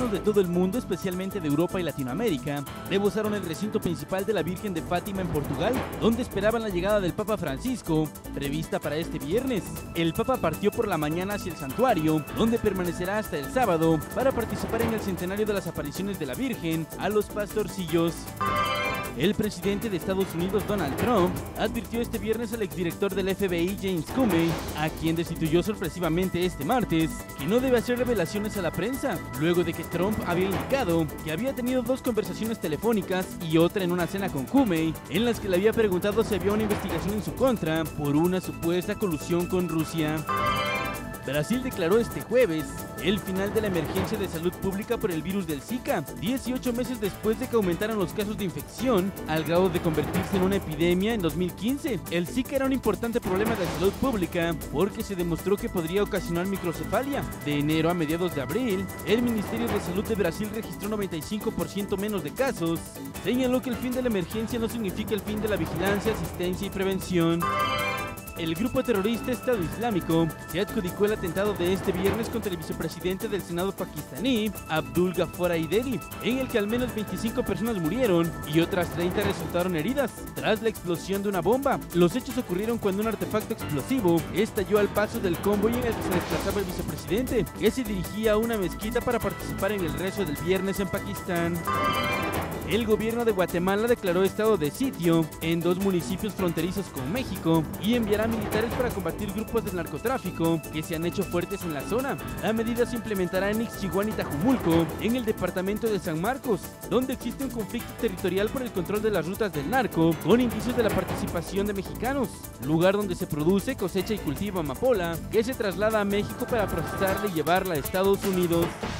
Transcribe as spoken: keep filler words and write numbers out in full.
Cristianos de todo el mundo, especialmente de Europa y Latinoamérica, rebosaron el recinto principal de la Virgen de Fátima en Portugal, donde esperaban la llegada del Papa Francisco, prevista para este viernes. El Papa partió por la mañana hacia el santuario, donde permanecerá hasta el sábado para participar en el centenario de las apariciones de la Virgen a los pastorcillos. El presidente de Estados Unidos, Donald Trump, advirtió este viernes al exdirector del F B I, James Comey, a quien destituyó sorpresivamente este martes, que no debe hacer revelaciones a la prensa, luego de que Trump había indicado que había tenido dos conversaciones telefónicas y otra en una cena con Comey, en las que le había preguntado si había una investigación en su contra por una supuesta colusión con Rusia. Brasil declaró este jueves el final de la emergencia de salud pública por el virus del Zika, dieciocho meses después de que aumentaran los casos de infección al grado de convertirse en una epidemia en dos mil quince. El Zika era un importante problema de salud pública porque se demostró que podría ocasionar microcefalia. De enero a mediados de abril, el Ministerio de Salud de Brasil registró noventa y cinco por ciento menos de casos. Señaló que el fin de la emergencia no significa el fin de la vigilancia, asistencia y prevención. El grupo terrorista Estado Islámico se adjudicó el atentado de este viernes contra el vicepresidente del Senado pakistaní, Abdul Ghaffar Aideri, en el que al menos veinticinco personas murieron y otras treinta resultaron heridas tras la explosión de una bomba. Los hechos ocurrieron cuando un artefacto explosivo estalló al paso del convoy en el que se desplazaba el vicepresidente, que se dirigía a una mezquita para participar en el rezo del viernes en Pakistán. El gobierno de Guatemala declaró estado de sitio en dos municipios fronterizos con México y enviará militares para combatir grupos de narcotráfico que se han hecho fuertes en la zona. La medida se implementará en Ixchihuán y Tajumulco, en el departamento de San Marcos, donde existe un conflicto territorial por el control de las rutas del narco, con indicios de la participación de mexicanos, lugar donde se produce, cosecha y cultiva amapola, que se traslada a México para procesarla y llevarla a Estados Unidos.